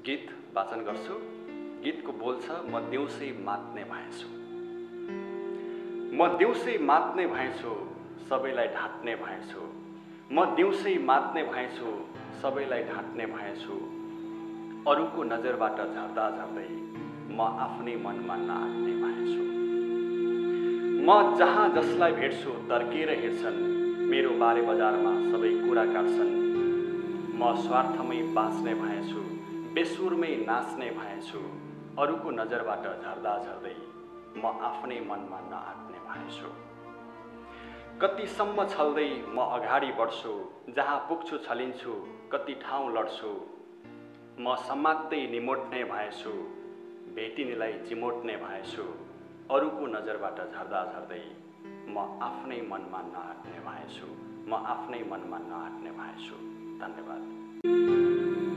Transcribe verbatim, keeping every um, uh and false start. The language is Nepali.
गीत वाचन गर्छु। गीतको बोल छ, म देउसै मात्ने भएछु। म देउसै मात्ने भएछु, सबैलाई ढाँट्ने भएछु। म देउसै मात्ने भएछु, सबैलाई ढाँट्ने भएछु। अरूको नजरबाट झर्दा झर्दै म आफ्नै मनमा नआट्ने भएछु। म जहाँ जसलाई भेट्छु तर्केर हिँड्छन्, मेरो बारे बजारमा सबै कुरा काट्छन्। म स्वार्थमै बाँच्ने भएछु, बेसुरमै नाच्ने भएछु। अरूको नजरबाट झर्दा झर्दै म आफ्नै मनमा नआट्ने भएछु। कतिसम्म छल्दै म अगाडि बढ्छु, जहाँ पुग्छु छलिन्छु, कति ठाउँ लड्छु। म समात्दै निमोट्ने भएछु, भेटिनेलाई चिमोट्ने भएछु। अरूको नजरबाट झर्दा झर्दै म आफ्नै मनमा नआट्ने भएछु। म आफ्नै मनमा नआट्ने भएछु। धन्यवाद।